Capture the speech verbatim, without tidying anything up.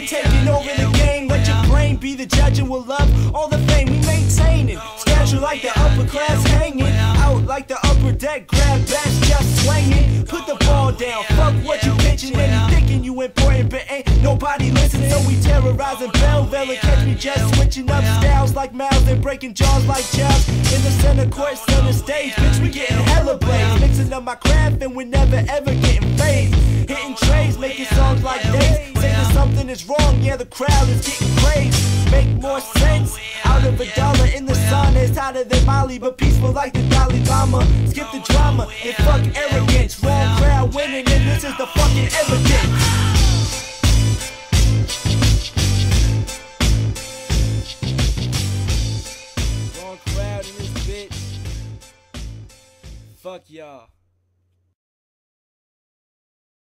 taking over the game. Let your brain be the judge and we'll love all the fame we maintaining. Schedule like the upper class hanging out like the upper deck, grab bats just swinging. Put the ball down, fuck what you pitching. And you thinking you important but ain't nobody listening. So we terrorizing Belleville and catch me just switching up styles like mouths and breaking jaws like chows. In the center court, center stage, bitch, we getting hella blaze. Mixing up my craft and we're never ever getting phased. Hitting trays, making songs like days. Saying something is wrong, yeah, the crowd is getting crazed. Make more sense out of a dollar in the sun. It's hotter than Molly, but peaceful like the Dalai Lama. Skip the drama and fuck arrogance. Wrong crowd winning, and this is the fucking evidence. Wrong crowd in this bitch. Fuck y'all.